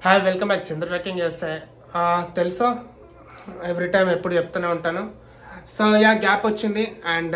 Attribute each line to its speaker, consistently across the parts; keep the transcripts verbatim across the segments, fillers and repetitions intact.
Speaker 1: Hi welcome back. Chandra trekking చేస్తే తెలుసా every time ఎప్పుడు చెప్తూనే ఉంటాను. సో యా గ్యాప్ వచ్చింది అండ్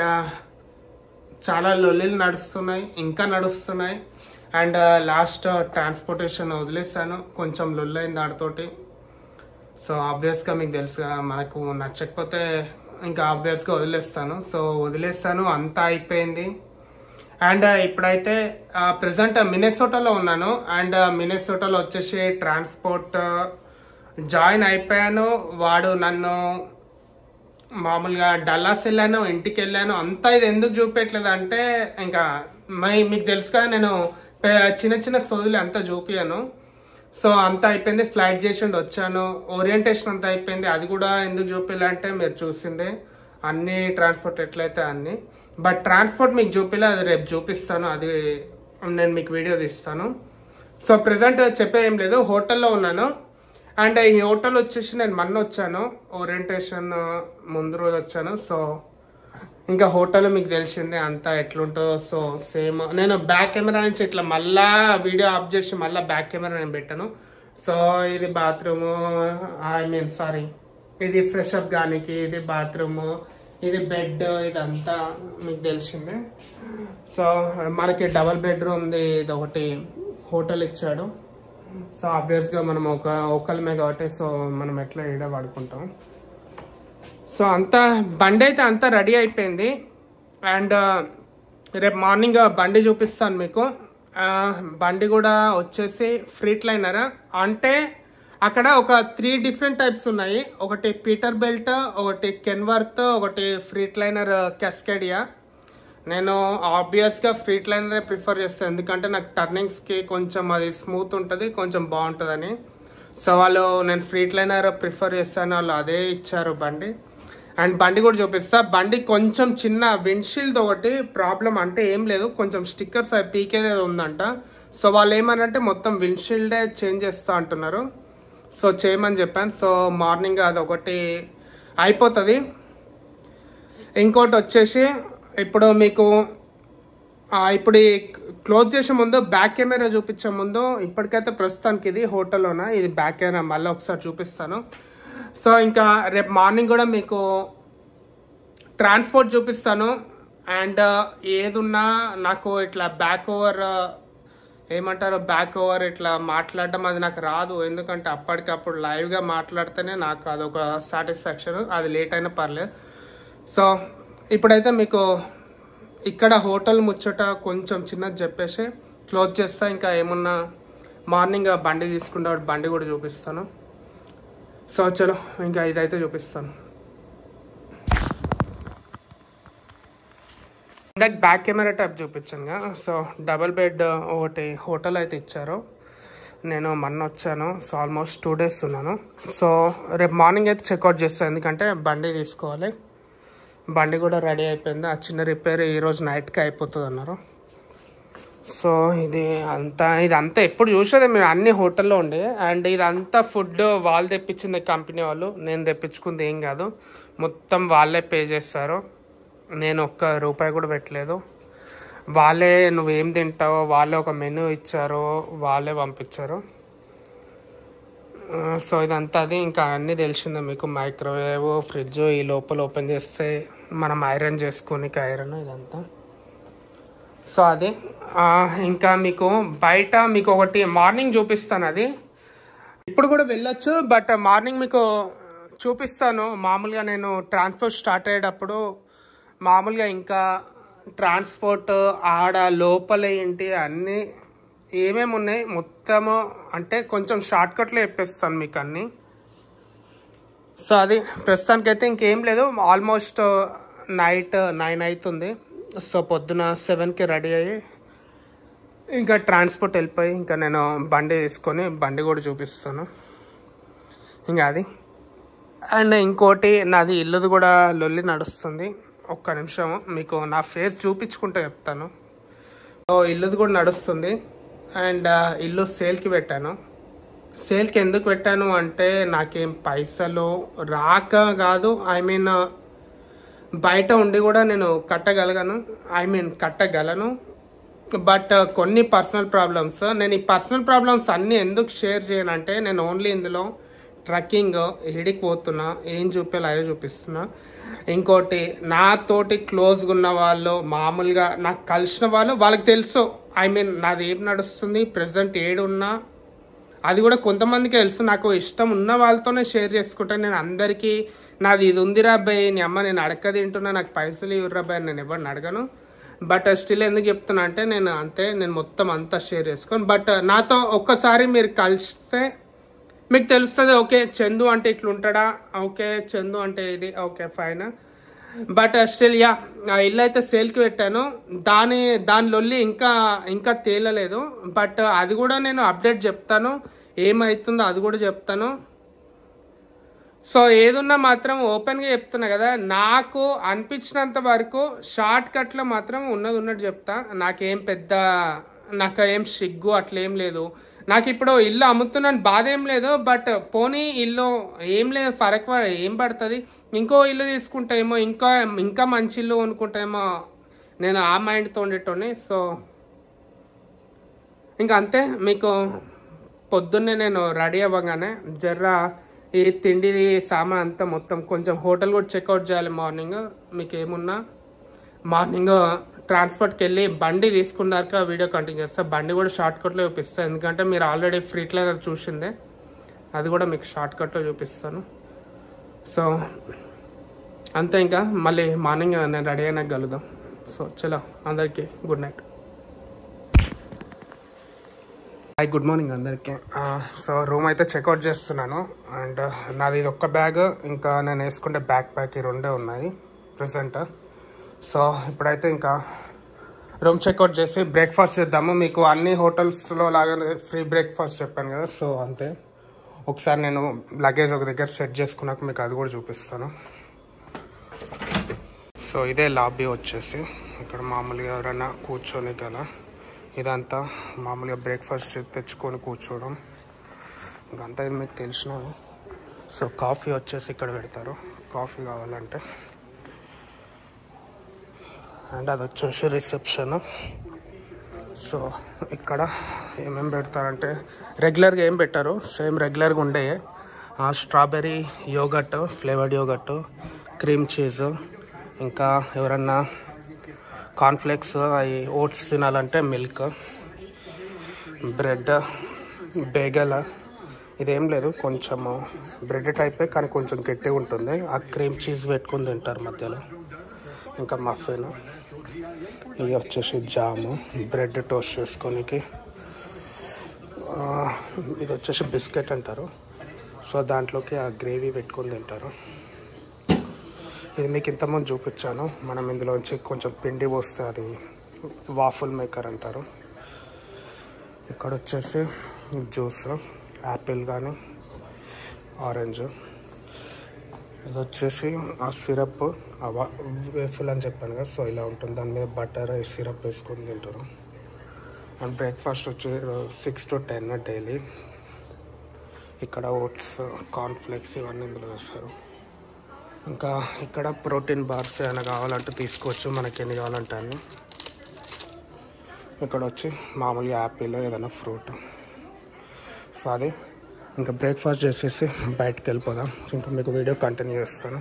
Speaker 1: చాలా లొల్లీలు నడుస్తున్నాయి, ఇంకా నడుస్తున్నాయి. అండ్ లాస్ట్ ట్రాన్స్పోర్టేషన్ వదిలేస్తాను, కొంచెం లొల్లైంది దాడితోటి. సో ఆబ్వియస్గా మీకు తెలుసు, మనకు నచ్చకపోతే ఇంకా ఆబ్వియస్గా వదిలేస్తాను. సో వదిలేస్తాను, అంతా అయిపోయింది. అండ్ ఇప్పుడైతే ప్రజెంట్ మినెసోటాలో ఉన్నాను. అండ్ మినెసోటాలో వచ్చేసి ట్రాన్స్పోర్ట్ జాయిన్ అయిపోయాను. వాడు నన్ను మామూలుగా డల్లాస్ వెళ్ళాను, ఇంటికి వెళ్ళాను. అంతా ఇది ఎందుకు చూపించట్లేదు అంటే, ఇంకా మై మీకు తెలుసు కదా, నేను చిన్న చిన్న సోదులు అంతా చూపించాను. సో అంతా అయిపోయింది, ఫ్లైట్ చేసి వచ్చాను. ఓరియంటేషన్ అంతా అయిపోయింది, అది కూడా ఎందుకు చూపించాలంటే మీరు చూసిందే, అన్ని ట్రాన్స్పోర్ట్ ఎట్లయితే అన్నీ. బట్ ట్రాన్స్పోర్ట్ మీకు చూపిలే, అది రేపు చూపిస్తాను, అది నేను మీకు వీడియో తీస్తాను. సో ప్రజెంట్ చెప్పే ఏం లేదు, హోటల్లో ఉన్నాను. అండ్ ఈ హోటల్ వచ్చేసి నేను మొన్న వచ్చాను, ఓరియంటేషన్ ముందు రోజు వచ్చాను. సో ఇంకా హోటల్ మీకు తెలిసిందే అంతా ఎట్లుంటుందో. సో సేమ్ నేను బ్యాక్ కెమెరా నుంచి ఇట్లా మళ్ళా వీడియో ఆఫ్ చేసి మళ్ళీ బ్యాక్ కెమెరా నేను పెట్టాను. సో ఇది బాత్రూము, ఐ మీన్ సారీ, ఇది ఫ్రెష్ అప్ గానికి, ఇది బాత్రూము, ఇది బెడ్, ఇదంతా మీకు తెలిసిందే. సో మనకి డబల్ బెడ్రూమ్ది ఇది ఒకటి హోటల్ ఇచ్చాడు. సో ఆబ్వియస్గా మనం ఒక ఒకళ్ళమే కాబట్టి సో మనం ఎట్లా ఈడ పడుకుంటాం. సో అంతా బండి అయితే అంతా రెడీ అయిపోయింది. అండ్ రేపు మార్నింగ్ బండి చూపిస్తాను మీకు. బండి కూడా వచ్చేసి ఫ్రీట్ లైనర్, అంటే అక్కడ ఒక త్రీ డిఫరెంట్ టైప్స్ ఉన్నాయి. ఒకటి పీటర్ బెల్ట్, ఒకటి కెన్వర్త్, ఒకటి ఫ్రీట్ లైనర్ క్యాస్కేడియా. నేను ఆబ్వియస్గా ఫ్రీట్ లైనరే ప్రిఫర్ చేస్తాను, ఎందుకంటే నాకు టర్నింగ్స్కి కొంచెం అది స్మూత్ ఉంటుంది, కొంచెం బాగుంటుందని. సో వాళ్ళు నేను ఫ్రీట్ లైనర్ ప్రిఫర్ చేస్తాను, వాళ్ళు అదే ఇచ్చారు బండి. అండ్ బండి కూడా చూపిస్తా. బండి కొంచెం చిన్న విండ్షీల్డ్ ఒకటి ప్రాబ్లం, అంటే ఏం లేదు, కొంచెం స్టిక్కర్స్ అవి పీకేదే ఉందంట. సో వాళ్ళు ఏమనంటే మొత్తం విండ్షీల్డే చేంజ్ చేస్తా అంటున్నారు. సో చేయమని చెప్పాను. సో మార్నింగ్ అది ఒకటి అయిపోతుంది. ఇంకోటి వచ్చేసి ఇప్పుడు మీకు ఇప్పుడు ఈ క్లోజ్ చేసే ముందు బ్యాక్ కెమెరా చూపించే ముందు, ఇప్పటికైతే ప్రస్తుతానికి ఇది హోటల్లోన, ఇది బ్యాక్ కెమెరా మళ్ళీ ఒకసారి చూపిస్తాను. సో ఇంకా రేపు మార్నింగ్ కూడా మీకు ట్రాన్స్పోర్ట్ చూపిస్తాను. అండ్ ఏదున్నా నాకు ఇట్లా బ్యాక్ ఓవర్ ఏమంటారు, బ్యాక్ ఓవర్ ఇట్లా మాట్లాడడం అది నాకు రాదు, ఎందుకంటే అప్పటికప్పుడు లైవ్గా మాట్లాడితేనే నాకు అదొక సాటిస్ఫాక్షన్, అది లేట్ అయినా పర్లేదు. సో ఇప్పుడైతే మీకు ఇక్కడ హోటల్ ముచ్చట కొంచెం చిన్నది చెప్పేసి క్లోజ్ చేస్తా. ఇంకా ఏమున్నా మార్నింగ్ బండి తీసుకుంటా, బండి కూడా చూపిస్తాను. సో చలో ఇంకా ఇదైతే చూపిస్తాను. ఇందాక బ్యాక్ కెమెరా టైప్ చూపించాను కదా. సో డబల్ బెడ్ ఒకటి హోటల్ అయితే ఇచ్చారు. నేను మొన్న వచ్చాను, సో ఆల్మోస్ట్ టూ డేస్ ఉన్నాను. సో రేపు మార్నింగ్ అయితే చెక్అవుట్ చేస్తాను, ఎందుకంటే బండి తీసుకోవాలి. బండి కూడా రెడీ అయిపోయింది, ఆ చిన్న రిపేర్ ఈరోజు నైట్కి అయిపోతుంది అన్నారు. సో ఇది అంతా ఇదంతా ఎప్పుడు చూసేది మీరు అన్ని హోటల్లో ఉండే. అండ్ ఇదంతా ఫుడ్ వాళ్ళు తెప్పించింది, కంపెనీ వాళ్ళు, నేను తెప్పించుకుంది ఏం కాదు, మొత్తం వాళ్ళే పే చేస్తారు. నేను ఒక్క రూపాయి కూడా పెట్టలేదు. వాళ్ళే నువ్వేం తింటావో వాళ్ళే ఒక మెనూ ఇచ్చారు, వాళ్ళే పంపించారు. సో ఇదంతా అది ఇంకా అన్నీ తెలిసిందే మీకు, మైక్రోవేవ్, ఫ్రిడ్జ్, ఈ లోపల ఓపెన్ చేస్తే మనం ఐరన్ చేసుకొని ఐరన్ ఇదంతా. సో అది ఇంకా మీకు బయట మీకు ఒకటి మార్నింగ్ చూపిస్తాను, అది ఇప్పుడు కూడా వెళ్ళొచ్చు, బట్ మార్నింగ్ మీకు చూపిస్తాను. మామూలుగా నేను ట్రాన్స్పోర్ట్ స్టార్ట్ అయ్యేటప్పుడు మామూలుగా ఇంకా ట్రాన్స్పోర్ట్ ఆడ లోపల ఏంటి అన్నీ ఏమేమి ఉన్నాయి మొత్తము, అంటే కొంచెం షార్ట్కట్లో చెప్పేస్తాను మీకు అన్నీ. సో అది ప్రస్తుతానికైతే ఇంకేం లేదు, ఆల్మోస్ట్ నైట్ నైన్ అవుతుంది. సో పొద్దున సెవెన్కి రెడీ అయ్యి ఇంకా ట్రాన్స్పోర్ట్ వెళ్ళిపోయి ఇంకా నేను బండి తీసుకొని బండి కూడా చూపిస్తాను ఇంకా అది. అండ్ ఇంకోటి నాది ఇల్లుది కూడా లొల్లి నడుస్తుంది, ఒక్క నిమిషం మీకు నా ఫేస్ చూపించుకుంటూ చెప్తాను. సో ఇల్లుది కూడా నడుస్తుంది. అండ్ ఇల్లు సేల్కి పెట్టాను. సేల్కి ఎందుకు పెట్టాను అంటే నాకేం పైసలు రాక కాదు, ఐ మీన్ బయట ఉండి కూడా నేను కట్టగలను, ఐ మీన్ కట్టగలను. బట్ కొన్ని పర్సనల్ ప్రాబ్లమ్స్, నేను ఈ పర్సనల్ ప్రాబ్లమ్స్ అన్నీ ఎందుకు షేర్ చేయనంటే నేను ఓన్లీ ఇందులో ట్రక్కింగ్ ఎడికి పోతున్నా, ఏం చూపించాలి అదే చూపిస్తున్నా. ఇంకోటి నాతోటి క్లోజ్గా ఉన్న వాళ్ళు, మామూలుగా నాకు కలిసిన వాళ్ళు, వాళ్ళకి తెలుసు ఐ మీన్ నాది ఏం నడుస్తుంది, ప్రజెంట్ ఏడున్నా అది కూడా కొంతమందికి తెలుసు. నాకు ఇష్టం ఉన్న వాళ్ళతోనే షేర్ చేసుకుంటాను. నేను అందరికీ నాది ఇది ఉందిరా అబ్బాయి, నీ అమ్మ నేను అడక్క తింటున్నా, నాకు పైసలు ఇవ్వరు అబ్బాయి నేను ఎవరిని అడగను. బట్ స్టిల్ ఎందుకు చెప్తున్నా అంటే నేను అంతే, నేను మొత్తం అంతా షేర్ చేసుకోను. బట్ నాతో ఒక్కసారి మీరు కలిస్తే మీకు తెలుస్తుంది, ఓకే చందు అంటే ఇట్లుంటాడా, ఓకే చందు అంటే ఇది, okay fine. But still yeah ఇల్లు అయితే సేల్కి పెట్టాను. దాని దాని లొల్లి ఇంకా ఇంకా తేలలేదు. బట్ అది కూడా నేను అప్డేట్ చెప్తాను, ఏమవుతుందో అది కూడా చెప్తాను. సో ఏదున్నా మాత్రం ఓపెన్గా చెప్తున్నా కదా, నాకు అనిపించినంత వరకు షార్ట్ కట్లో మాత్రం ఉన్నది ఉన్నట్టు చెప్తా. నాకేం పెద్ద నాకు ఏం సిగ్గు అట్లేం లేదు. నాకు ఇప్పుడు ఇల్లు అమ్ముతున్నాను బాధ ఏం లేదు. బట్ పోనీ ఇల్లు ఏం లేదు, ఫరక్ ఏం పడుతుంది, ఇంకో ఇల్లు తీసుకుంటేమో ఇంకా ఇంకా మంచి ఇల్లు కొనుక్కుంటేమో నేను ఆ మైండ్తో ఉండేటోని. సో ఇంకా అంతే. మీకు పొద్దున్నే నేను రెడీ అవ్వగానే జర్రా ఈ తిండిది సామాన్ అంతా మొత్తం కొంచెం హోటల్ కూడా చెక్అవుట్ చేయాలి మార్నింగ్. మీకు ఏమున్నా మార్నింగ్ ట్రాన్స్పోర్ట్కి వెళ్ళి బండి తీసుకున్నాక వీడియో కంటిన్యూ చేస్తా. బండి కూడా షార్ట్ కట్లో చూపిస్తాను, ఎందుకంటే మీరు ఆల్రెడీ ఫ్రీ ట్రైలర్ చూసిందే, అది కూడా మీకు షార్ట్ కట్లో చూపిస్తాను. సో అంతే, ఇంకా మళ్ళీ మార్నింగ్ నేను రెడీ అయినాక కలుద్దాం. సో చలో అందరికీ good night. Hi, good morning అందరికీ. సో రూమ్ అయితే చెక్అవుట్ చేస్తున్నాను. అండ్ నాది ఇది ఒక్క బ్యాగ్, ఇంకా నేను వేసుకుంటే బ్యాక్ ప్యాక్, ఈ రెండే ఉన్నాయి ప్రెసెంట్. సో ఇప్పుడైతే ఇంకా రూమ్ చెక్అవుట్ చేసి బ్రేక్ఫాస్ట్ చేద్దాము. మీకు అన్ని హోటల్స్లో లాగానే ఫ్రీ బ్రేక్ఫాస్ట్ చెప్పాను కదా, సో అంతే. ఒకసారి నేను లగేజ్ ఒక దగ్గర సెట్ చేసుకున్నాక మీకు అది కూడా చూపిస్తాను. సో ఇదే లాబీ వచ్చేసి, ఇక్కడ మామూలుగా ఎవరైనా కూర్చొని కదా, ఇదంతా మామూలుగా బ్రేక్ఫాస్ట్ తెచ్చుకొని కూర్చోవడం, ఇంకంతా ఇది మీకు తెలిసినవి. సో కాఫీ వచ్చేసి ఇక్కడ పెడతారు, కాఫీ కావాలంటే. అండ్ అది వచ్చేసి రిసెప్షన్. సో ఇక్కడ ఏమేమి పెడతారంటే రెగ్యులర్గా ఏం పెట్టారు, సేమ్ రెగ్యులర్గా ఉండే strawberry yogurt, flavoured yogurt, cream cheese, ఇంకా ఎవరన్నా కార్న్ఫ్లేక్స్, అవి ఓట్స్ తినాలంటే మిల్క్, బ్రెడ్, బేగల్. ఇదేం లేదు, కొంచెము బ్రెడ్ టైపే కానీ కొంచెం గట్టిగా ఉంటుంది. ఆ క్రీమ్ చీజ్ పెట్టుకుని తింటారు మధ్యలో. ఇంకా మఫిన్, ఇవి వచ్చేసి జాము, బ్రెడ్ టోస్ట్ చేసుకోనికి. ఇది వచ్చేసి బిస్కెట్ అంటారు. సో దాంట్లోకి ఆ గ్రేవీ పెట్టుకొని తింటారు. ఇది మీకు ఇంతకుముందు చూపించాను. మనం ఇందులోంచి కొంచెం పిండి పోస్తే అది వాఫుల్ మేకర్ అంటారు. ఇక్కడ వచ్చేసి జ్యూస్, యాపిల్ కానీ ఆరెంజ్. ఇది వచ్చేసి ఆ సిరప్, వేఫుల్ అని చెప్పాను కదా, సో ఇలా ఉంటుంది. దాని మీద బటర్ సిరప్ వేసుకొని తింటారు. అండ్ బ్రేక్ఫాస్ట్ వచ్చి సిక్స్ టు టెన్ డైలీ. ఇక్కడ ఓట్స్, కార్న్ఫ్లేక్స్ ఇవన్నీ ఇందులో వేస్తారు. ఇంకా ఇక్కడ ప్రోటీన్ బార్స్ ఏమైనా కావాలంటే తీసుకోవచ్చు, మనకి ఎన్ని కావాలంటే అన్ని. ఇక్కడ వచ్చి మామూలుగా యాపిల్ ఏదైనా ఫ్రూట్. సో అది ఇంకా బ్రేక్ఫాస్ట్ చేసేసి బయటకు వెళ్ళిపోదాం. ఇంకా మీకు వీడియో కంటిన్యూ చేస్తాను.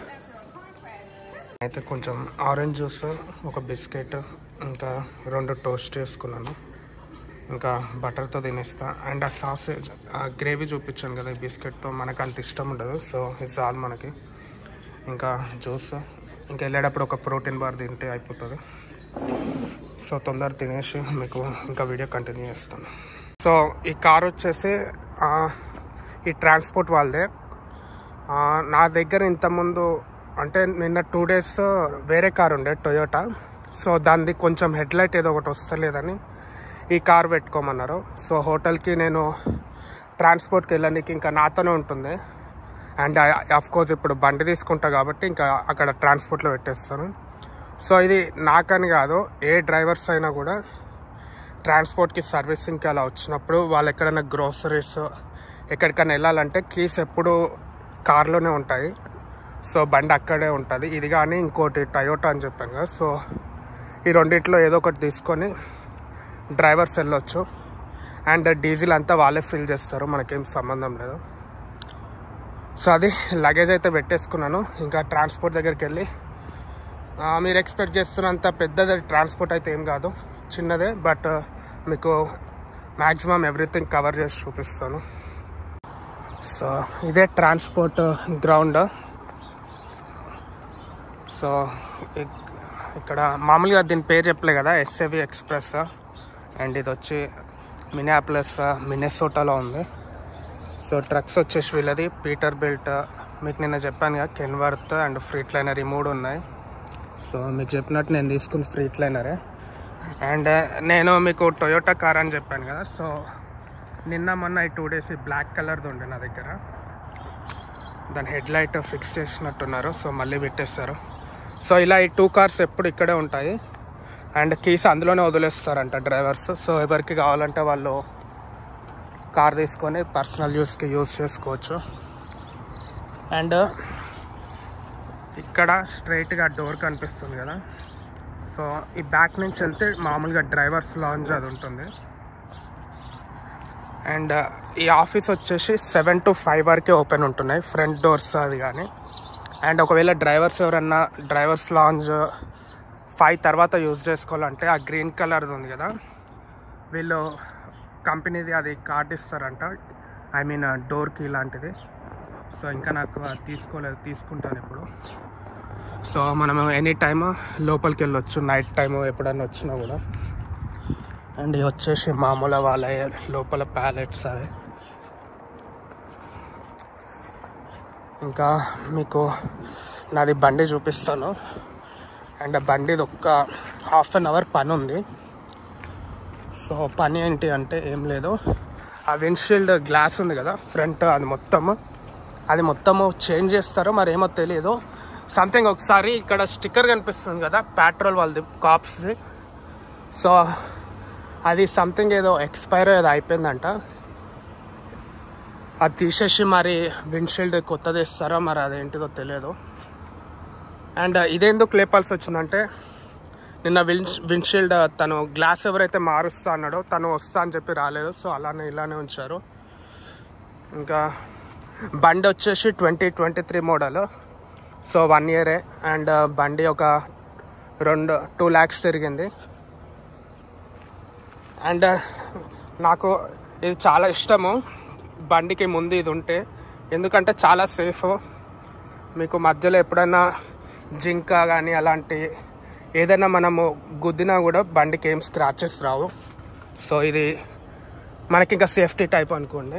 Speaker 1: అయితే కొంచెం ఆరెంజ్ జ్యూస్, ఒక బిస్కెట్, ఇంకా రెండు టోస్ట్ వేసుకున్నాను. ఇంకా బటర్తో తినేస్తా. అండ్ ఆ సాసేజ్, ఆ గ్రేవీ చూపించాను కదా, ఈ బిస్కెట్తో మనకు అంత ఇష్టం ఉండదు. సో ఇది చాలు మనకి. ఇంకా జ్యూస్, ఇంకా వెళ్ళేటప్పుడు ఒక ప్రోటీన్ బార్ తింటే అయిపోతుంది. సో తొందర తినేసి మీకు ఇంకా వీడియో కంటిన్యూ చేస్తాను. సో ఈ కార్ వచ్చేసి ఈ ట్రాన్స్పోర్ట్ వాళ్ళదే. నా దగ్గర ఇంతకుముందు అంటే నిన్న టూ డేస్ వేరే కార్ ఉండే టొయోటా. సో దానిది కొంచెం హెడ్లైట్ ఏదో ఒకటి వస్తలేదని ఈ కార్ పెట్టుకోమన్నారు. సో హోటల్కి నేను ట్రాన్స్పోర్ట్కి వెళ్ళడానికి ఇంకా నాతోనే ఉంటుంది. అండ్ ఆఫ్ కోర్స్ ఇప్పుడు బండి తీసుకుంటా కాబట్టి ఇంకా అక్కడ ట్రాన్స్పోర్ట్లో పెట్టేస్తాను. సో ఇది నాకని కాదు, ఏ డ్రైవర్స్ అయినా కూడా ట్రాన్స్పోర్ట్కి సర్వీసింగ్కి అలా వచ్చినప్పుడు వాళ్ళు ఎక్కడైనా గ్రోసరీస్ ఎక్కడికైనా వెళ్ళాలంటే కీస్ ఎప్పుడు కార్లోనే ఉంటాయి. సో బండి అక్కడే ఉంటుంది. ఇది కానీ ఇంకోటి టయోటా అని చెప్పాను కదా, సో ఈ రెండిట్లో ఏదో ఒకటి తీసుకొని డ్రైవర్స్ వెళ్ళొచ్చు. అండ్ డీజిల్ అంతా వాళ్ళే ఫిల్ చేస్తారు, మనకేం సంబంధం లేదు. సో అది లగేజ్ అయితే పెట్టేసుకున్నాను. ఇంకా ట్రాన్స్పోర్ట్ దగ్గరికి వెళ్ళి మీరు ఎక్స్పెక్ట్ చేస్తున్నంత పెద్దది ట్రాన్స్పోర్ట్ అయితే ఏం కాదు, చిన్నదే. బట్ మీకు మ్యాక్సిమం ఎవ్రీథింగ్ కవర్ చేసి చూపిస్తాను. సో ఇదే ట్రాన్స్పోర్ట్ గ్రౌండ్. సో ఇక్కడ మామూలుగా దీని పేరు చెప్పలే కదా, ఎస్ఏవి ఎక్స్ప్రెస్. అండ్ ఇది వచ్చి మినియాపోలిస్ మిన్నెసోటాలో ఉంది. సో ట్రక్స్ వచ్చేసి వీళ్ళది పీటర్ బిల్ట్, మీకు నిన్న చెప్పాను కదా కెన్వర్త్ అండ్ ఫ్రీట్లైనర్ ఈ మూడు ఉన్నాయి. సో మీకు చెప్పినట్టు నేను తీసుకున్న ఫ్రీట్లైనరే. అండ్ నేను మీకు టొయోటా కార్ అని చెప్పాను కదా, సో నిన్న మొన్న ఈ టూ డేస్ ఈ బ్లాక్ కలర్ది ఉండే నా దగ్గర. దాని హెడ్ లైట్ ఫిక్స్ చేసినట్టున్నారు, సో మళ్ళీ పెట్టేస్తారు. సో ఇలా ఈ టూ కార్స్ ఎప్పుడు ఇక్కడే ఉంటాయి. అండ్ కీస్ అందులోనే వదిలేస్తారంట డ్రైవర్స్. సో ఎవరికి కావాలంటే వాళ్ళు కార్ తీసుకొని పర్సనల్ యూస్కి యూజ్ చేసుకోవచ్చు. అండ్ ఇక్కడ స్ట్రైట్గా డోర్ కనిపిస్తుంది కదా, సో ఈ బ్యాక్ నుంచి వెళ్తే మామూలుగా డ్రైవర్స్ లాంజ్ అది ఉంటుంది. అండ్ ఈ ఆఫీస్ వచ్చేసి సెవెన్ టు ఫైవ్ వరకే ఓపెన్ ఉంటున్నాయి ఫ్రంట్ డోర్స్ అది కానీ. అండ్ ఒకవేళ డ్రైవర్స్ ఎవరన్నా డ్రైవర్స్ లాంజ్ ఫైవ్ తర్వాత యూజ్ చేసుకోవాలంటే ఆ గ్రీన్ కలర్ది ఉంది కదా, వీళ్ళు కంపెనీది అది కార్డ్ ఇస్తారంట, ఐ మీన్ డోర్కి ఇలాంటిది. సో ఇంకా నాకు తీసుకోలేదు, తీసుకుంటాను ఇప్పుడు. సో మనం ఎనీ టైమ్ లోపలికి వెళ్ళొచ్చు నైట్ టైము ఎప్పుడన్నా వచ్చినా కూడా. అండ్ ఇవి వచ్చేసి మామూలు వాళ్ళ లోపల ప్యాలెట్స్ అవి. ఇంకా మీకు నాది బండి చూపిస్తాను. అండ్ బండిది ఒక్క హాఫ్ అన్ అవర్ పని ఉంది. సో పని ఏంటి అంటే ఏం లేదు, ఆ విండ్షీల్డ్ గ్లాస్ ఉంది కదా ఫ్రంట్, అది మొత్తము అది మొత్తము చేంజ్ చేస్తారో మరి ఏమో తెలియదు. సంథింగ్ ఒకసారి ఇక్కడ స్టిక్కర్ కనిపిస్తుంది కదా పెట్రోల్ వాళ్ళది కాప్స్ది, సో అది సంథింగ్ ఏదో ఎక్స్పైర్ ఏదో అయిపోయిందంట. అది తీసేసి మరి విండ్షీల్డ్ కొత్తది ఇస్తారో మరి అదేంటిదో తెలియదు. అండ్ ఇదేందుకు లేపాల్సి వచ్చిందంటే నిన్న విండ్ విండ్షీల్డ్ తను గ్లాస్ ఎవరైతే మారుస్తా అన్నాడో తను వస్తా అని చెప్పి రాలేదు. సో అలానే ఇలానే ఉంచారు. ఇంకా బండి వచ్చేసి twenty twenty three model, so one ఇయరే. అండ్ బండి ఒక రెండు టూ ల్యాక్స్ తిరిగింది. అండ్ నాకు ఇది చాలా ఇష్టము బండికి ముందు ఇది ఉంటే, ఎందుకంటే చాలా సేఫ్. మీకు మధ్యలో ఎప్పుడైనా జింక కానీ అలాంటి ఏదైనా మనము గుద్దినా కూడా బండికి ఏం స్క్రాచెస్ రావు. సో ఇది మనకి ఇంకా సేఫ్టీ టైప్ అనుకోండి.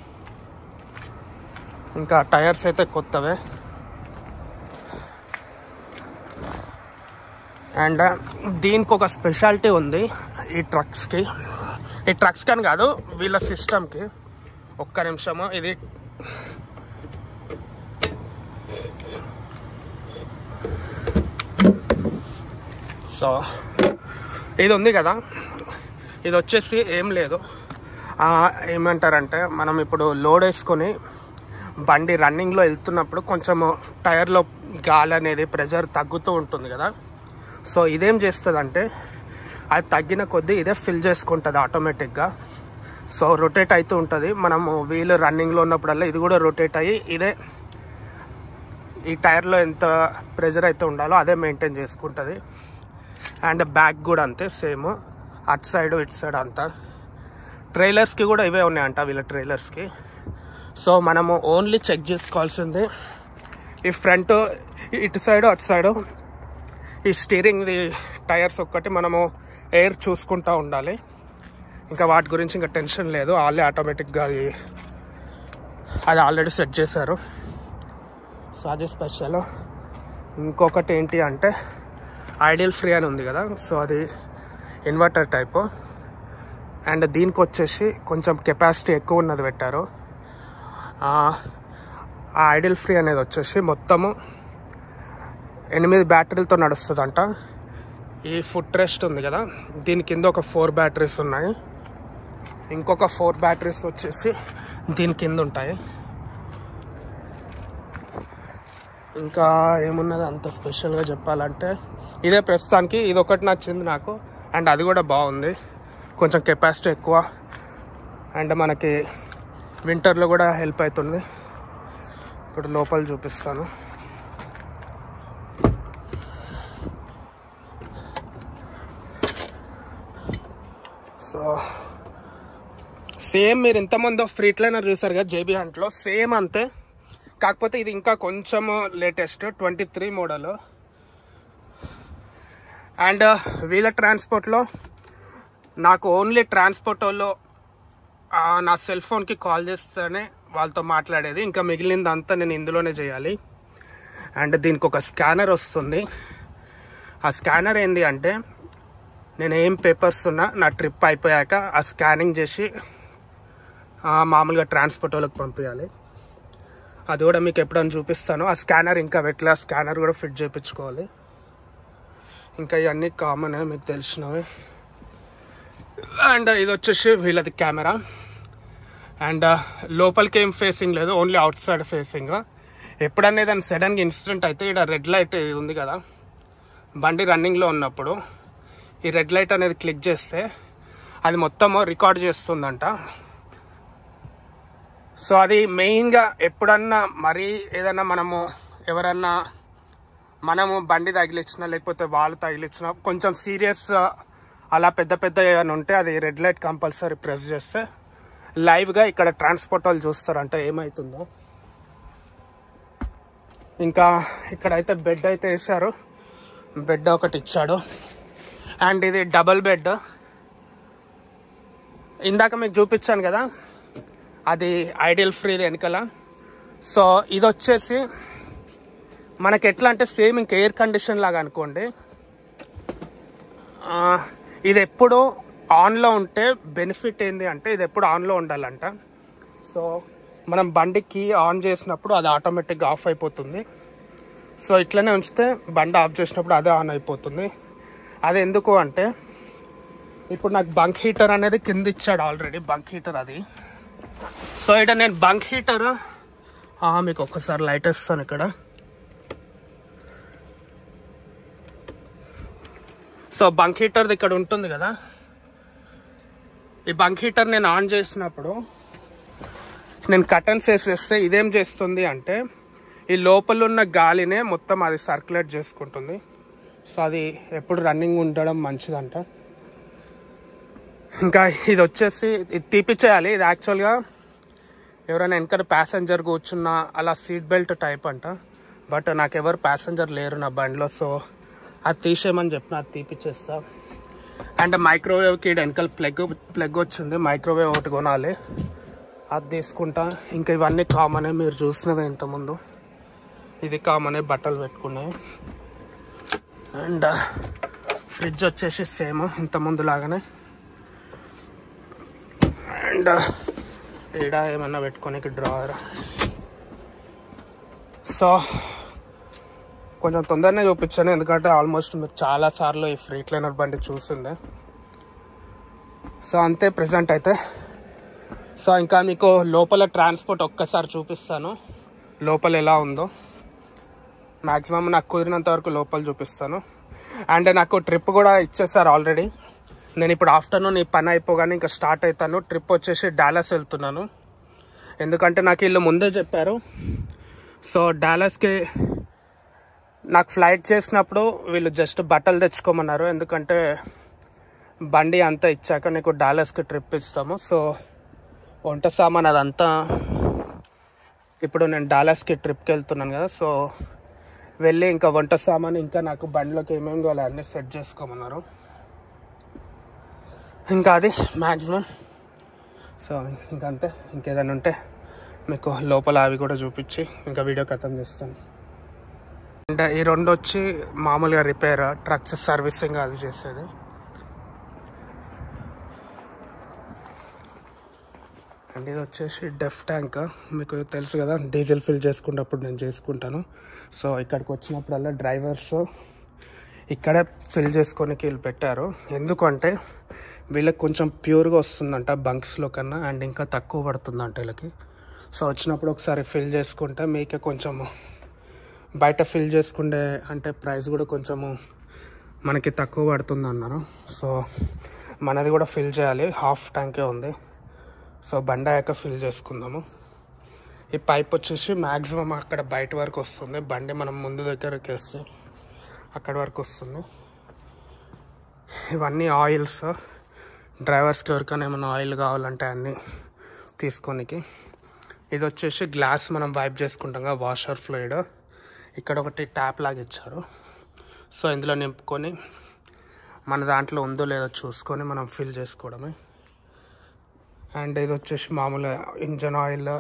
Speaker 1: ఇంకా టైర్స్ అయితే కొత్తవే. అండ్ దీనికి ఒక స్పెషాలిటీ ఉంది ఈ ట్రక్స్కి, ఈ ట్రక్స్ కానీ కాదు వీళ్ళ సిస్టమ్కి. ఒక్క నిమిషము, ఇది సో ఇది ఉంది కదా, ఇది వచ్చేసి ఏం లేదు, ఏమంటారంటే మనం ఇప్పుడు లోడ్ వేసుకొని బండి రన్నింగ్లో వెళ్తున్నప్పుడు కొంచెము టైర్లో గాలి అనేది ప్రెషర్ తగ్గుతూ ఉంటుంది కదా. సో ఇదేం చేస్తుందంటే అది తగ్గిన కొద్దీ ఇదే ఫిల్ చేసుకుంటుంది ఆటోమేటిక్గా. సో రొటేట్ అవుతూ ఉంటుంది. మనము వీల్ రన్నింగ్లో ఉన్నప్పుడల్లా ఇది కూడా రొటేట్ అయ్యి ఇదే ఈ టైర్లో ఎంత ప్రెషర్ అయితే ఉండాలో అదే మెయింటైన్ చేసుకుంటుంది. అండ్ బ్యాక్ కూడా అంతే సేమ్, అటు సైడ్ ఇటు సైడ్ అంతా. ట్రైలర్స్కి కూడా ఇవే ఉన్నాయంట వీళ్ళ ట్రైలర్స్కి. సో మనము ఓన్లీ చెక్ చేసుకోవాల్సింది ఈ ఫ్రంట్ ఇటు సైడు అటు సైడు ఈ స్టీరింగ్ది టైర్స్ ఒక్కటి మనము ఎయిర్ చూసుకుంటూ ఉండాలి. ఇంకా వాటి గురించి ఇంకా టెన్షన్ లేదు, వాళ్ళే ఆటోమేటిక్గా అది అది ఆల్రెడీ సెట్ చేశారు. సో అది స్పెషల్. ఇంకొకటి ఏంటి అంటే ఐడియల్ ఫ్రీ అని ఉంది కదా, సో అది ఇన్వర్టర్ టైపు. అండ్ దీనికి వచ్చేసి కొంచెం కెపాసిటీ ఎక్కువ ఉన్నది పెట్టారు. ఆ ఐడియల్ ఫ్రీ అనేది వచ్చేసి మొత్తము ఎనిమిది బ్యాటరీలతో నడుస్తుందంట. ఈ ఫుట్ రెస్ట్ ఉంది కదా, దీని కింద ఒక ఫోర్ బ్యాటరీస్ ఉన్నాయి, ఇంకొక ఫోర్ బ్యాటరీస్ వచ్చేసి దీని కింద ఉంటాయి. ఇంకా ఏమున్నది అంత స్పెషల్గా చెప్పాలంటే ఇదే ప్రస్తుతానికి ఇది ఒకటి నచ్చింది నాకు. అండ్ అది కూడా బాగుంది. కొంచెం కెపాసిటీ ఎక్కువ అండ్ మనకి వింటర్లో కూడా హెల్ప్ అవుతుంది. ఇప్పుడు లోపల చూపిస్తాను. సో సేమ్ మీరు ఇంతమంది ఫ్రీట్లైనర్ చూసారు కదా జేబీ హంట్లో, సేమ్ అంతే. కాకపోతే ఇది ఇంకా కొంచెం latest twenty three model. And వీళ్ళ ట్రాన్స్పోర్ట్లో నాకు ఓన్లీ ట్రాన్స్పోర్ట్ వాళ్ళు నా సెల్ ఫోన్కి కాల్ చేస్తేనే వాళ్ళతో మాట్లాడేది, ఇంకా మిగిలిందంతా నేను ఇందులోనే చేయాలి. అండ్ దీనికి ఒక స్కానర్ వస్తుంది. ఆ స్కానర్ ఏంటి అంటే నేను ఏం పేపర్స్ ఉన్నా నా ట్రిప్ అయిపోయాక ఆ స్కానింగ్ చేసి మామూలుగా ట్రాన్స్పోర్ట్ వాళ్ళకి పంపించాలి. అది కూడా మీకు ఎప్పుడైనా చూపిస్తాను. ఆ స్కానర్ ఇంకా పెట్టలే, ఆ స్కానర్ కూడా ఫిట్ చేయించుకోవాలి. ఇంకా ఇవన్నీ కామన్ మీకు తెలిసినవి. అండ్ ఇది వచ్చేసి వీళ్ళది కెమెరా. అండ్ లోపలికి ఏం ఫేసింగ్ లేదు, ఓన్లీ అవుట్ సైడ్ ఫేసింగ్. ఎప్పుడన్నా ఏదైనా సడన్గా ఇన్సిడెంట్ అయితే ఇక్కడ రెడ్ లైట్ ఉంది కదా, బండి రన్నింగ్లో ఉన్నప్పుడు ఈ రెడ్ లైట్ అనేది క్లిక్ చేస్తే అది మొత్తము రికార్డ్ చేస్తుందంట. సో అది మెయిన్గా ఎప్పుడన్నా మరీ ఏదన్నా మనము ఎవరన్నా మనము బండి తగిలించినా లేకపోతే వాళ్ళు తగిలించినా కొంచెం సీరియస్ అలా పెద్ద పెద్ద ఏమైనా ఉంటే అది రెడ్ లైట్ కంపల్సరీ ప్రెస్ చేస్తే లైవ్గా ఇక్కడ ట్రాన్స్పోర్ట్ వాళ్ళు చూస్తారంట ఏమవుతుందో. ఇంకా ఇక్కడైతే బెడ్ అయితే వేసారు, బెడ్ ఒకటి ఇచ్చాడు. అండ్ ఇది డబల్ బెడ్. ఇందాక మీకు చూపించాను కదా అది ఐడియల్ ఫ్రీది వెనకాల. సో ఇది వచ్చేసి మనకి ఎట్లా అంటే సేమ్ ఇంక ఎయిర్ కండిషన్ లాగా అనుకోండి. ఇది ఎప్పుడు ఆన్లో ఉంటే బెనిఫిట్ ఏంది అంటే ఇది ఎప్పుడు ఆన్లో ఉండాలంట. సో మనం బండికి ఆన్ చేసినప్పుడు అది ఆటోమేటిక్గా ఆఫ్ అయిపోతుంది. సో ఇట్లనే ఉంచితే బండి ఆఫ్ చేసినప్పుడు అదే ఆన్ అయిపోతుంది. అది ఎందుకు అంటే ఇప్పుడు నాకు బంక్ హీటర్ అనేది కింద ఇచ్చాడు ఆల్రెడీ, బంక్ హీటర్ అది. సో ఇక్కడ నేను బంక్ హీటర్ మీకు ఒక్కసారి లైట్ వేస్తాను ఇక్కడ. సో బంక్ హీటర్ది ఇక్కడ ఉంటుంది కదా, ఈ బంక్ హీటర్ నేను ఆన్ చేసినప్పుడు నేను కర్టన్స్ వేసేస్తే ఇదేం చేస్తుంది అంటే ఈ లోపల ఉన్న గాలినే మొత్తం అది సర్క్యులేట్ చేసుకుంటుంది. సో అది ఎప్పుడు రన్నింగ్ ఉండడం మంచిదంట. ఇంకా ఇది వచ్చేసి ఇది తీపిచ్చేయాలి. ఇది యాక్చువల్గా ఎవరైనా వెనకాల ప్యాసింజర్ కూర్చున్నా అలా సీట్ బెల్ట్ టైప్ అంట. బట్ నాకు ఎవరు ప్యాసింజర్ లేరు నా బండిలో, సో అది తీసేయమని చెప్పిన అది తీపిచ్చేస్తా. అండ్ మైక్రోవేవ్కి వెనకాల ప్లగ్ ప్లగ్ వచ్చింది, మైక్రోవేవ్ ఒకటి కొనాలి, అది తీసుకుంటా. ఇంకా ఇవన్నీ కామనే, మీరు చూసినవి ఇంతకుముందు ఇది కామనే, బట్టలు పెట్టుకున్నాయి. అండ్ ఫ్రిడ్జ్ వచ్చేసి సేమ్ ఇంతకుముందు లాగానే. అండ్ ఈడ ఏమన్నా పెట్టుకోనికి డ్రాయర్. సో కొంచెం తొందరనే చూపించాను ఎందుకంటే ఆల్మోస్ట్ మీరు చాలా సార్లు ఈ ఫ్రీట్లైనర్ బండి చూసిందే. సో అంతే ప్రెజెంట్ అయితే. సో ఇంకా మీకు లోపల ట్రాన్స్పోర్ట్ ఒక్కసారి చూపిస్తాను, లోపల ఎలా ఉందో. మ్యాక్సిమం నాకు కుదిరినంత వరకు లోపల చూపిస్తాను. అండ్ నాకు ట్రిప్ కూడా ఇచ్చేసారు ఆల్రెడీ. నేను ఇప్పుడు ఆఫ్టర్నూన్ ఈ పని అయిపోగానే ఇంకా స్టార్ట్ అవుతాను. ట్రిప్ వచ్చేసి డాలస్ వెళ్తున్నాను, ఎందుకంటే నాకు వీళ్ళు ముందే చెప్పారు. సో డాలస్కి నాకు ఫ్లైట్ చేసినప్పుడు వీళ్ళు జస్ట్ బట్టలు తెచ్చుకోమన్నారు, ఎందుకంటే బండి అంతా ఇచ్చాక నీకు డాలస్కి ట్రిప్ ఇస్తాము. సో వంట సామాన్ అదంతా ఇప్పుడు నేను డాలస్కి ట్రిప్కి వెళ్తున్నాను కదా, సో వెళ్ళి ఇంకా వంట సామాన్ ఇంకా నాకు బండిలోకి ఏమేమి కావాలి అన్నీ సెట్ చేసుకోమన్నారు. ఇంకా అది మ్యాక్సిమం. సో ఇంకంతే. ఇంకేదైనా ఉంటే మీకు లోపల అవి కూడా చూపించి ఇంకా వీడియో ఖతం చేస్తాను. అంటే ఈ రెండు వచ్చి మామూలుగా రిపేర్, ట్రక్స్ సర్వీసింగ్ అది చేసేది. అండ్ ఇది వచ్చేసి డెఫ్ ట్యాంక్, మీకు తెలుసు కదా, డీజిల్ ఫిల్ చేసుకున్నప్పుడు నేను చేసుకుంటాను. సో ఇక్కడికి వచ్చినప్పుడల్లా డ్రైవర్స్ ఇక్కడే ఫిల్ చేసుకొని వీళ్ళు పెట్టారు. ఎందుకంటే వీళ్ళకి కొంచెం ప్యూర్గా వస్తుందంట బంక్స్లో కన్నా, అండ్ ఇంకా తక్కువ పడుతుందంట వీళ్ళకి. సో వచ్చినప్పుడు ఒకసారి ఫిల్ చేసుకుంటే మీకే కొంచెము బయట ఫిల్ చేసుకుంటే అంటే ప్రైస్ కూడా కొంచెము మనకి తక్కువ పడుతుంది అన్నారు. సో మనది కూడా ఫిల్ చేయాలి, హాఫ్ ట్యాంకే ఉంది. సో బండి అయ్యాక ఫిల్ చేసుకుందాము. ఈ పైప్ వచ్చేసి మ్యాక్సిమం అక్కడ బయట వరకు వస్తుంది, బండి మనం ముందు దగ్గరికి వేస్తే అక్కడ వరకు వస్తుంది. ఇవన్నీ ఆయిల్స్, డ్రైవర్స్కి ఎవరికైనా ఏమైనా ఆయిల్ కావాలంటే అన్నీ తీసుకోనికి. ఇది వచ్చేసి గ్లాస్ మనం వైప్ చేసుకుంటాం కదా, వాషర్ ఫ్లూయిడ్. ఇక్కడ ఒకటి ట్యాప్ లాగా ఇచ్చారు. సో ఇందులో నింపుకొని మన దాంట్లో ఉందో లేదో చూసుకొని మనం ఫిల్ చేసుకోవడమే. అండ్ ఇది వచ్చేసి మామూలుగా ఇంజన్ ఆయిల్.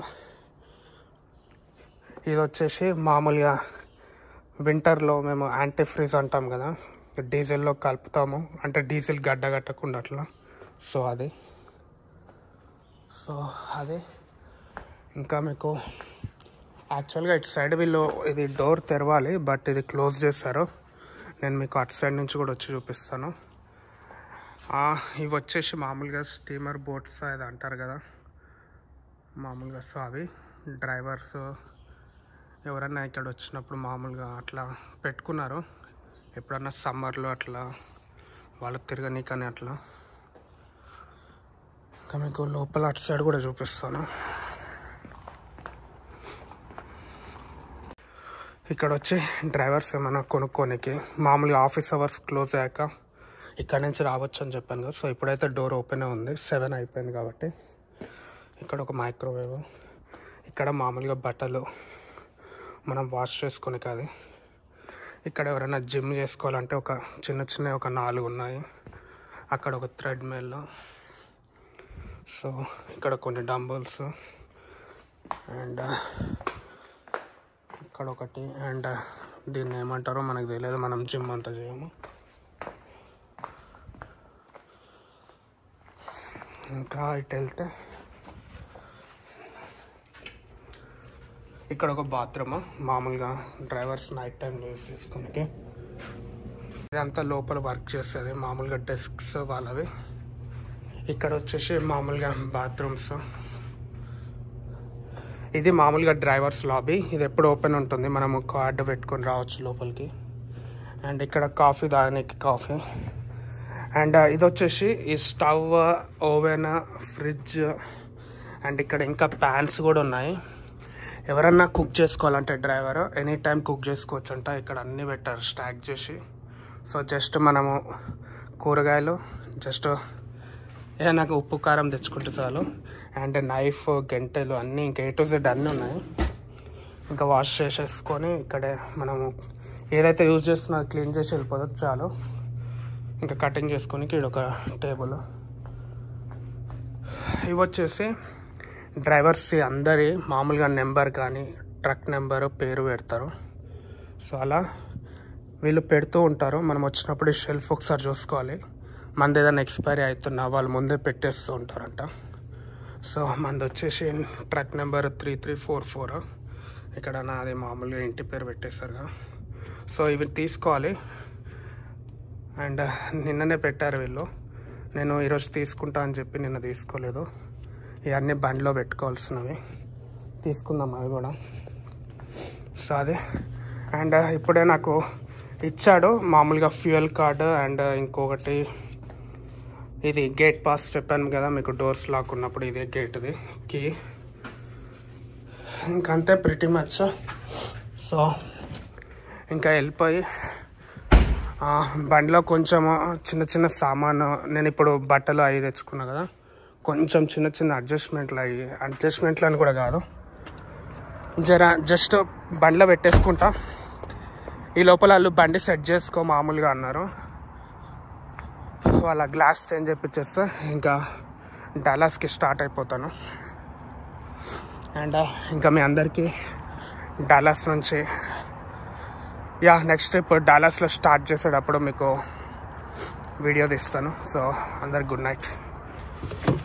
Speaker 1: ఇది వచ్చేసి మామూలుగా వింటర్లో మేము యాంటీ ఫ్రీజ్ అంటాం కదా, డీజిల్లో కలుపుతాము, అంటే డీజిల్ గడ్డ కట్టకుండా అట్లా. సో అది సో అది ఇంకా మీకు యాక్చువల్గా ఇటు సైడ్ వీళ్ళు ఇది డోర్ తెరవాలి, బట్ ఇది క్లోజ్ చేశారు. నేను మీకు అటు సైడ్ నుంచి కూడా వచ్చి చూపిస్తాను. ఇవి వచ్చేసి మామూలుగా స్టీమర్ బోట్స్ అది అంటారు కదా మామూలుగా. సో అవి డ్రైవర్స్ ఎవరన్నా ఇక్కడ వచ్చినప్పుడు మామూలుగా అట్లా పెట్టుకున్నారు, ఎప్పుడన్నా సమ్మర్లో అట్లా వాళ్ళు తిరగనీకని అట్లా. ఇంకా మీకు లోపల అటు సైడ్ కూడా చూపిస్తాను. ఇక్కడ వచ్చి డ్రైవర్స్ ఏమైనా కొనుక్కోనికి మామూలుగా ఆఫీస్ అవర్స్ క్లోజ్ అయ్యాక ఇక్కడ నుంచి రావచ్చు అని చెప్పాను కదా. సో ఇప్పుడైతే డోర్ ఓపెన్ ఉంది, సెవెన్ అయిపోయింది కాబట్టి. ఇక్కడ ఒక మైక్రోవేవ్, ఇక్కడ మామూలుగా బట్టలు మనం వాష్ చేసుకొని కాదు. ఇక్కడ ఎవరైనా జిమ్ చేసుకోవాలంటే ఒక చిన్న చిన్న ఒక నాలుగు ఉన్నాయి. అక్కడ ఒక థ్రెడ్ మిల్. సో ఇక్కడ కొన్ని డంబుల్స్ అండ్ ఇక్కడ ఒకటి. అండ్ దీన్ని ఏమంటారో మనకు తెలియదు, మనం జిమ్ అంతా చేయము. ఇంకా ఇటు వెళ్తే ఇక్కడ ఒక బాత్రూమ్, మామూలుగా డ్రైవర్స్ నైట్ టైం యూజ్ చేసుకోనికి. ఇదంతా లోపల వర్క్ చేస్తుంది, మామూలుగా డెస్క్స్ వాళ్ళవి. ఇక్కడ వచ్చేసి మామూలుగా బాత్రూమ్స్. ఇది మామూలుగా డ్రైవర్స్ లాబీ, ఇది ఎప్పుడు ఓపెన్ ఉంటుంది, మనము కార్డు పెట్టుకొని రావచ్చు లోపలికి. అండ్ ఇక్కడ కాఫీ తాగడానికి కాఫీ. అండ్ ఇది వచ్చేసి ఈ స్టవ్, ఓవెన్, ఫ్రిడ్జ్. అండ్ ఇక్కడ ఇంకా ప్యాన్స్ కూడా ఉన్నాయి. ఎవరన్నా కుక్ చేసుకోవాలంటే డ్రైవర్ ఎనీ టైం కుక్ చేసుకోవచ్చు అంట. ఇక్కడ అన్నీ పెట్టారు స్టాక్ చేసి. సో జస్ట్ మనము కూరగాయలు జస్ట్ ఏదైనా ఉప్పు కారం తెచ్చుకుంటే చాలు. అండ్ నైఫ్, గంటెలు అన్నీ ఇంకా ఏ టు జెడ్ అన్నీ ఉన్నాయి. ఇంకా వాష్ చేసేసుకొని ఇక్కడే మనము ఏదైతే యూజ్ చేస్తున్నదో క్లీన్ చేసి వెళ్ళిపోతుంది చాలు. ఇంకా కటింగ్ చేసుకొని ఇక్కడ ఒక టేబుల్. ఇవి వచ్చేసి డ్రైవర్స్ అందరి మామూలుగా నెంబర్ కానీ ట్రక్ నెంబరు పేరు పెడతారు. సో అలా వీళ్ళు పెడుతూ ఉంటారు. మనం వచ్చినప్పుడు షెల్ఫ్ ఒకసారి చూసుకోవాలి, మనది ఏదైనా ఎక్స్పైరీ అవుతున్నా వాళ్ళు ముందే పెట్టేస్తూ ఉంటారంట. సో మనది వచ్చేసి truck number three three four four. ఇక్కడ నాది మామూలుగా ఇంటి పేరు పెట్టేశారుగా. సో ఇవి తీసుకోవాలి. అండ్ నిన్ననే పెట్టారు వీళ్ళు, నేను ఈరోజు తీసుకుంటా అని చెప్పి నిన్న తీసుకోలేదు. ఇవన్నీ బండిలో పెట్టుకోవాల్సినవి, తీసుకుందాం అవి కూడా. సో అది. అండ్ ఇప్పుడే నాకు ఇచ్చాడు మామూలుగా ఫ్యూయల్ కార్డు. అండ్ ఇంకొకటి ఇది గేట్ పాస్ చెప్పాను కదా మీకు, డోర్స్ లాక్ ఉన్నప్పుడు ఇదే గేట్ది కీ. ఇంకంతే ప్రిటీ మచ్. సో ఇంకా వెళ్ళిపోయి బండిలో కొంచెం చిన్న చిన్న సామాను, నేను ఇప్పుడు బట్టలు అవి తెచ్చుకున్నా కదా, కొంచెం చిన్న చిన్న అడ్జస్ట్మెంట్లు అయ్యి, అడ్జస్ట్మెంట్లు అని కూడా కాదు, జర జస్ట్ బండిలో పెట్టేసుకుంటా. ఈ లోపల వాళ్ళు బండి సెట్ చేసుకో మామూలుగా అన్నారు. వాళ్ళ గ్లాస్ చేంజ్ చేయించేస్తే ఇంకా డాలాస్కి స్టార్ట్ అయిపోతాను. అండ్ ఇంకా మీ అందరికీ డాలాస్ నుంచి యా నెక్స్ట్ ట్రిప్ డాలాస్లో స్టార్ట్ చేసేటప్పుడు మీకు వీడియో తీస్తాను. సో అందరికి గుడ్ నైట్.